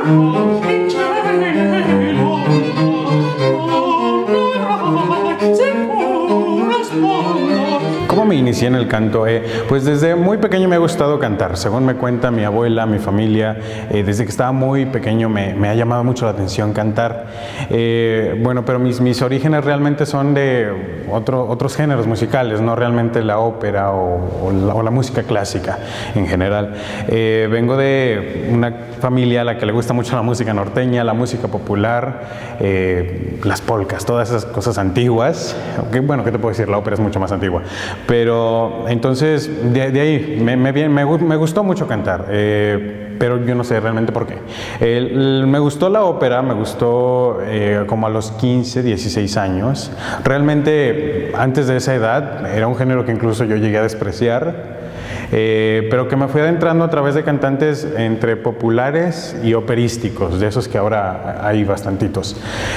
¿Cómo me inicié en el canto? Pues desde muy pequeño me ha gustado cantar. Según me cuenta mi abuela, mi familia, desde que estaba muy pequeño me ha llamado mucho la atención cantar. Bueno, pero mis orígenes realmente son de otros géneros musicales, no realmente la ópera o la música clásica en general. Vengo de una familia a la que le gusta mucho la música norteña, la música popular, las polcas, todas esas cosas antiguas. Bueno, ¿qué te puedo decir? La ópera es mucho más antigua. Pero entonces de ahí me gustó mucho cantar, pero yo no sé realmente por qué. Me gustó la ópera, me gustó como a los 15, 16 años. Realmente antes de esa edad era un género que incluso yo llegué a despreciar. Pero que me fui adentrando a través de cantantes entre populares y operísticos, de esos que ahora hay bastantitos.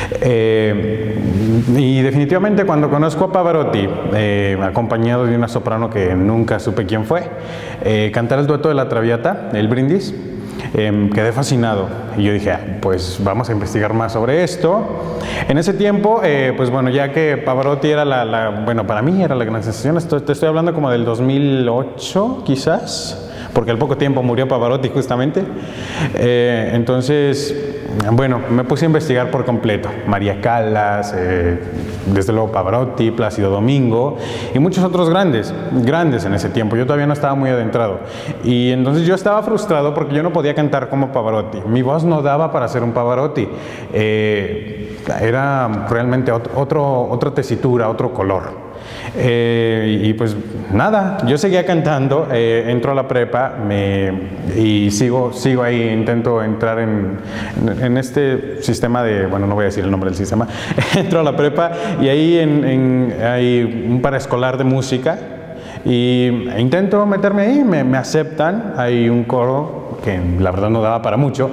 Y definitivamente cuando conozco a Pavarotti, acompañado de una soprano que nunca supe quién fue, cantar el dueto de la Traviata, el Brindis, quedé fascinado y yo dije, pues vamos a investigar más sobre esto. En ese tiempo, pues bueno, ya que Pavarotti era bueno, para mí era la gran sensación, te estoy hablando como del 2008 quizás, porque al poco tiempo murió Pavarotti justamente. Entonces, bueno, me puse a investigar por completo. María Callas, desde luego Pavarotti, Plácido Domingo y muchos otros grandes en ese tiempo. Yo todavía no estaba muy adentrado. Y entonces yo estaba frustrado porque yo no podía cantar como Pavarotti. Mi voz no daba para ser un Pavarotti. Era realmente otra tesitura, otro color. Y pues nada, yo seguía cantando, entro a la prepa y sigo ahí, intento entrar en este sistema de, bueno, no voy a decir el nombre del sistema, entro a la prepa y ahí hay un paraescolar de música y intento meterme ahí, me aceptan, hay un coro que la verdad no daba para mucho.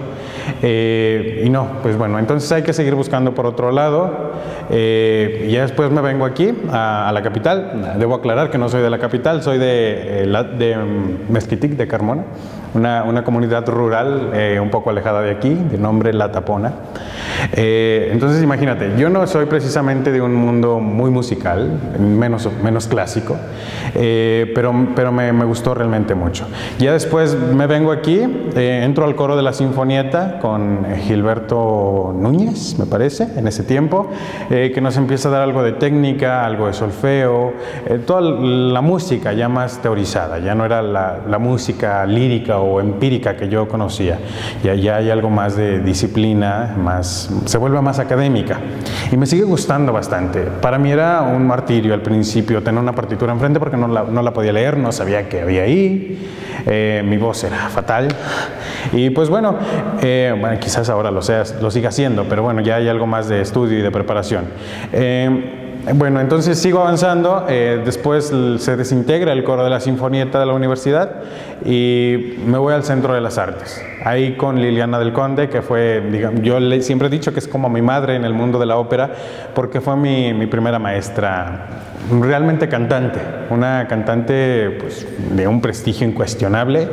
Y no, pues bueno, entonces hay que seguir buscando por otro lado. Y ya después me vengo aquí a la capital. Debo aclarar que no soy de la capital, soy de Mezquitic, de Carmona, una comunidad rural un poco alejada de aquí, de nombre La Tapona. Entonces imagínate, yo no soy precisamente de un mundo muy musical, menos clásico, pero me gustó realmente mucho. Ya después me vengo aquí, entro al coro de la Sinfonieta con Gilberto Núñez, me parece, en ese tiempo, que nos empieza a dar algo de técnica, algo de solfeo, toda la música ya más teorizada, ya no era la música lírica o empírica que yo conocía, ya hay algo más de disciplina, se vuelve más académica y me sigue gustando bastante. Para mí era un martirio al principio tener una partitura enfrente porque no la podía leer, no sabía qué había ahí, mi voz era fatal y pues bueno, quizás ahora lo siga haciendo, pero bueno, ya hay algo más de estudio y de preparación. Bueno, entonces sigo avanzando, después se desintegra el coro de la Sinfonieta de la universidad y me voy al Centro de las Artes, ahí con Liliana del Conde, que fue, digamos, yo siempre he dicho que es como mi madre en el mundo de la ópera, porque fue mi primera maestra realmente cantante, una cantante pues, de un prestigio incuestionable,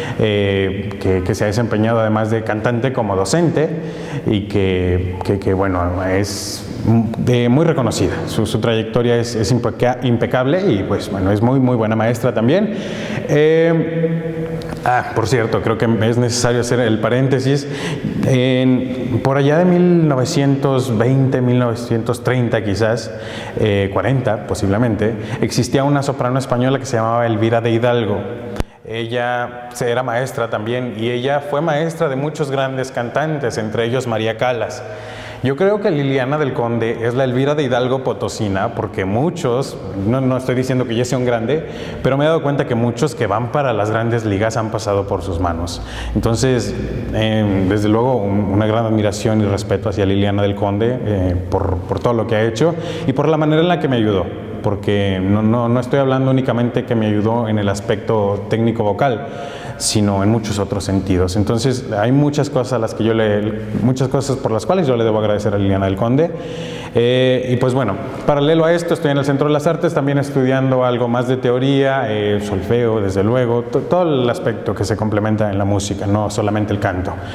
que se ha desempeñado además de cantante como docente y que bueno, es muy reconocida, su trayectoria es impecable y pues bueno, es muy buena maestra también. Por cierto, creo que es necesario hacer el paréntesis. Por allá de 1920, 1930 quizás, 40 posiblemente, existía una soprano española que se llamaba Elvira de Hidalgo. Ella era maestra también y ella fue maestra de muchos grandes cantantes, entre ellos María Callas. Yo creo que Liliana del Conde es la Elvira de Hidalgo potosina, porque muchos, no estoy diciendo que ella sea un grande, pero me he dado cuenta que muchos que van para las grandes ligas han pasado por sus manos. Entonces, desde luego, una gran admiración y respeto hacia Liliana del Conde por todo lo que ha hecho y por la manera en la que me ayudó, porque no estoy hablando únicamente que me ayudó en el aspecto técnico vocal, sino en muchos otros sentidos. Entonces hay muchas cosas por las cuales yo le debo agradecer a Liliana del Conde. Y pues bueno, paralelo a esto estoy en el Centro de las Artes también estudiando algo más de teoría, solfeo desde luego, todo el aspecto que se complementa en la música, no solamente el canto.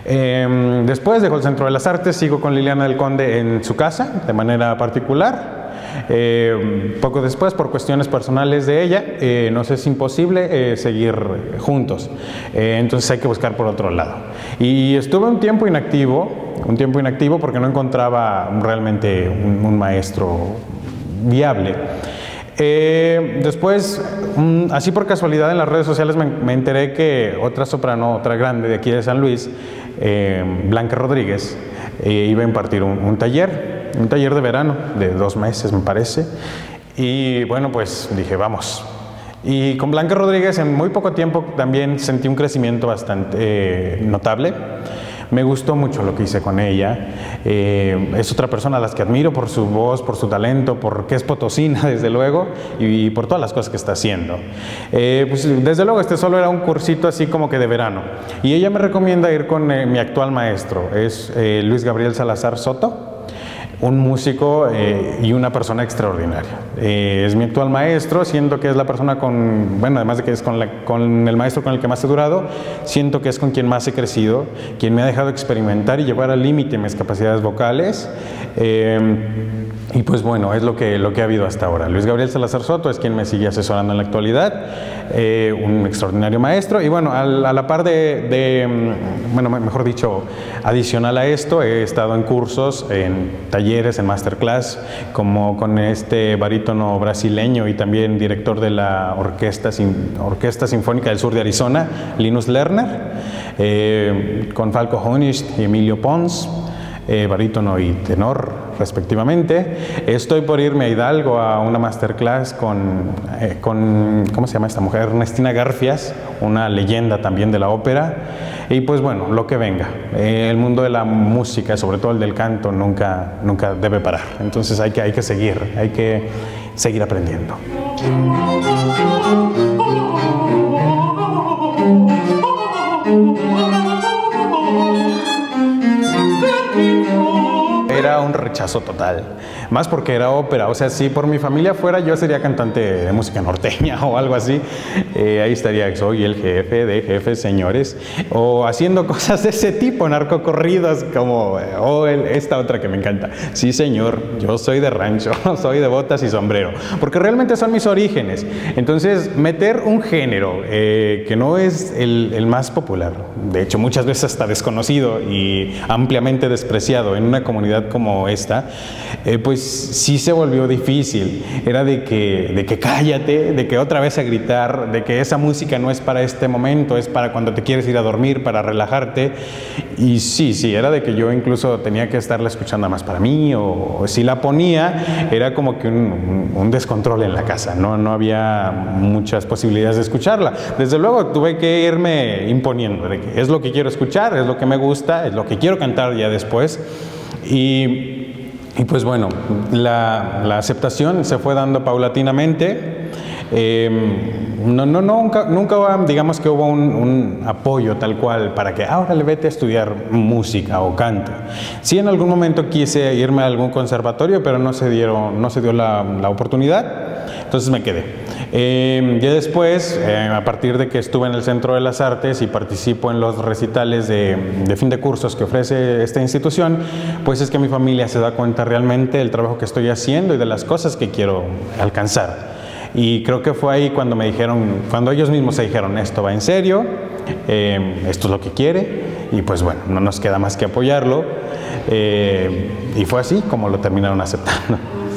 Después dejo el Centro de las Artes, sigo con Liliana del Conde en su casa, de manera particular. Poco después, por cuestiones personales de ella, nos es imposible seguir juntos. Entonces hay que buscar por otro lado. Y estuve un tiempo inactivo porque no encontraba realmente un maestro viable. Después, así por casualidad en las redes sociales me enteré que otra soprano, otra grande de aquí de San Luis, Blanca Rodríguez, iba a impartir un taller de verano de 2 meses, me parece. Y bueno, pues dije, vamos. Y con Blanca Rodríguez en muy poco tiempo también sentí un crecimiento bastante notable. Me gustó mucho lo que hice con ella. Es otra persona a las que admiro por su voz, por su talento, porque es potosina, desde luego, y por todas las cosas que está haciendo. Pues, desde luego, este solo era un cursito así como que de verano. Y ella me recomienda ir con mi actual maestro, es Luis Gabriel Salazar Soto. Un músico y una persona extraordinaria. Es mi actual maestro, siento que es la persona bueno, además de que es con el maestro con el que más he durado, siento que es con quien más he crecido, quien me ha dejado experimentar y llevar al límite mis capacidades vocales. Y pues bueno, es lo que ha habido hasta ahora. Luis Gabriel Salazar Soto es quien me sigue asesorando en la actualidad, un extraordinario maestro. Y bueno, a la par bueno, mejor dicho, adicional a esto, he estado en cursos, en talleres, en masterclass, como con este barítono brasileño y también director de la Orquesta Sinfónica del Sur de Arizona, Linus Lerner, con Falco Honist y Emilio Pons, barítono y tenor respectivamente. Estoy por irme a Hidalgo a una masterclass con ¿cómo se llama esta mujer? Ernestina Garfias, una leyenda también de la ópera. Y pues bueno, lo que venga. El mundo de la música, sobre todo el del canto, nunca debe parar. Entonces hay que seguir aprendiendo. Era un rechazo total, más porque era ópera. O sea, si por mi familia fuera, yo sería cantante de música norteña o algo así. Ahí estaría, soy el jefe de jefes, señores, o haciendo cosas de ese tipo, narcocorridos, como esta otra que me encanta. Sí, señor, yo soy de rancho, soy de botas y sombrero, porque realmente son mis orígenes. Entonces, meter un género que no es el más popular, de hecho muchas veces hasta desconocido y ampliamente despreciado en una comunidad como esta, pues sí se volvió difícil. Era de que cállate, de que otra vez a gritar, de que esa música no es para este momento, es para cuando te quieres ir a dormir, para relajarte. Y sí, era de que yo incluso tenía que estarla escuchando más para mí, o si la ponía, era como que un descontrol en la casa, no había muchas posibilidades de escucharla. Desde luego tuve que irme imponiendo, de que es lo que quiero escuchar, es lo que me gusta, es lo que quiero cantar ya después. Y pues bueno, la aceptación se fue dando paulatinamente. Nunca digamos que hubo un apoyo tal cual para que ahora le vete a estudiar música o canto. Sí, en algún momento quise irme a algún conservatorio, pero no se dio la oportunidad, entonces me quedé. Ya después, a partir de que estuve en el Centro de las Artes y participo en los recitales de fin de cursos que ofrece esta institución, pues es que mi familia se da cuenta realmente del trabajo que estoy haciendo y de las cosas que quiero alcanzar. Y creo que fue ahí cuando cuando ellos mismos se dijeron, esto va en serio, esto es lo que quiere, y pues bueno, no nos queda más que apoyarlo. Y fue así como lo terminaron aceptando.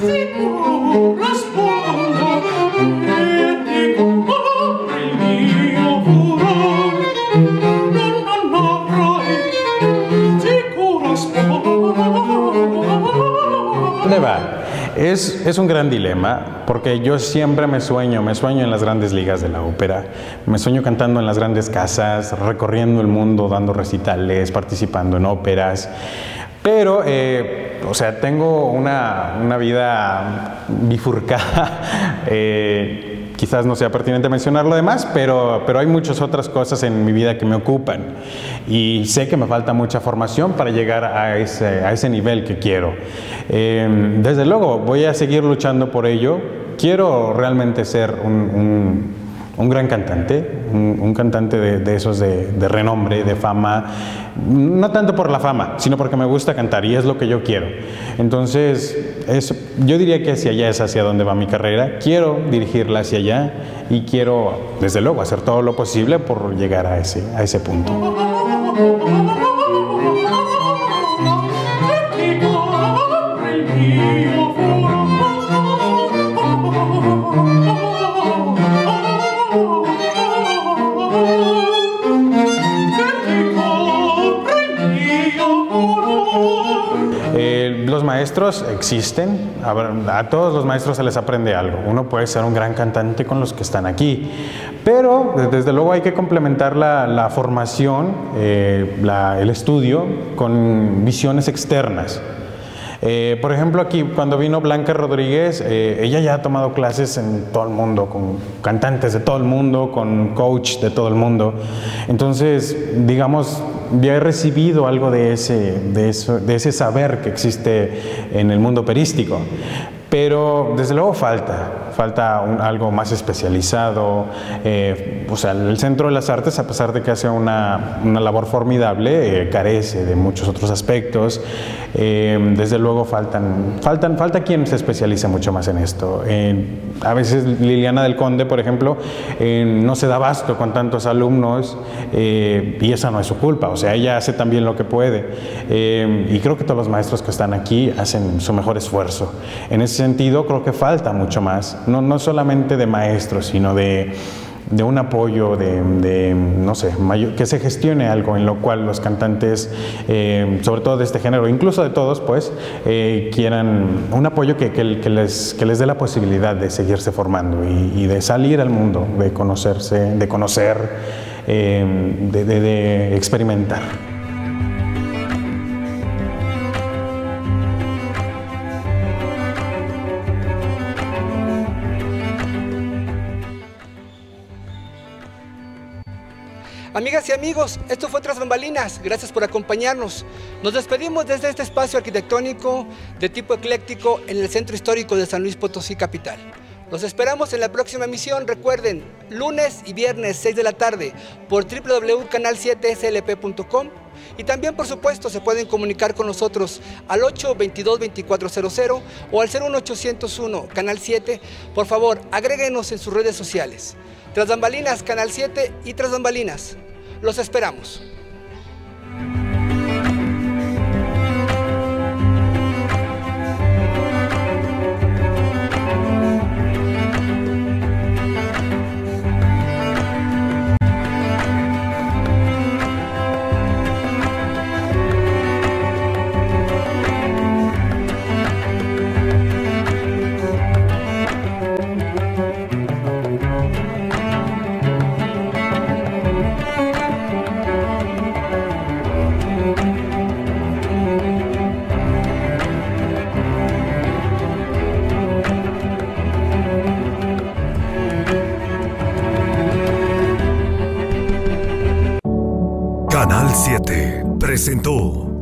¿Dónde va? Es un gran dilema, porque yo siempre me sueño en las grandes ligas de la ópera, me sueño cantando en las grandes casas, recorriendo el mundo, dando recitales, participando en óperas, pero, o sea, tengo una vida bifurcada. Quizás no sea pertinente mencionar lo demás, pero hay muchas otras cosas en mi vida que me ocupan y sé que me falta mucha formación para llegar a ese nivel que quiero. Desde luego voy a seguir luchando por ello. Quiero realmente ser un un gran cantante, un cantante de esos de renombre, de fama, no tanto por la fama, sino porque me gusta cantar y es lo que yo quiero. Entonces, yo diría que hacia allá es hacia donde va mi carrera. Quiero dirigirla hacia allá y quiero, desde luego, hacer todo lo posible por llegar a ese punto. Los maestros existen, a todos los maestros se les aprende algo. Uno puede ser un gran cantante con los que están aquí, pero desde luego hay que complementar la formación, el estudio con visiones externas. Por ejemplo, aquí cuando vino Blanca Rodríguez, ella ya ha tomado clases en todo el mundo, con cantantes de todo el mundo, con coach de todo el mundo. Entonces, digamos, ya he recibido algo de ese saber que existe en el mundo operístico. Pero desde luego falta algo más especializado. O sea, el Centro de las Artes, a pesar de que hace una labor formidable, carece de muchos otros aspectos. Desde luego falta quien se especialice mucho más en esto. A veces Liliana del Conde, por ejemplo, no se da abasto con tantos alumnos y esa no es su culpa. O sea, ella hace también lo que puede. Y creo que todos los maestros que están aquí hacen su mejor esfuerzo. En ese sentido, creo que falta mucho más, no solamente de maestros, sino de un apoyo, no sé, que se gestione algo en lo cual los cantantes, sobre todo de este género, incluso de todos, pues, quieran un apoyo que les dé la posibilidad de seguirse formando y de salir al mundo, de conocerse, de conocer, de experimentar. Amigas y amigos, esto fue Tras Bambalinas. Gracias por acompañarnos. Nos despedimos desde este espacio arquitectónico de tipo ecléctico en el Centro Histórico de San Luis Potosí, capital. Los esperamos en la próxima emisión. Recuerden, lunes y viernes 6 de la tarde por www.canal7slp.com y también, por supuesto, se pueden comunicar con nosotros al 822-2400 o al 01801 Canal 7. Por favor, agréguenos en sus redes sociales. Tras Bambalinas, Canal 7 y Tras Bambalinas. Los esperamos. Canal 7 presentó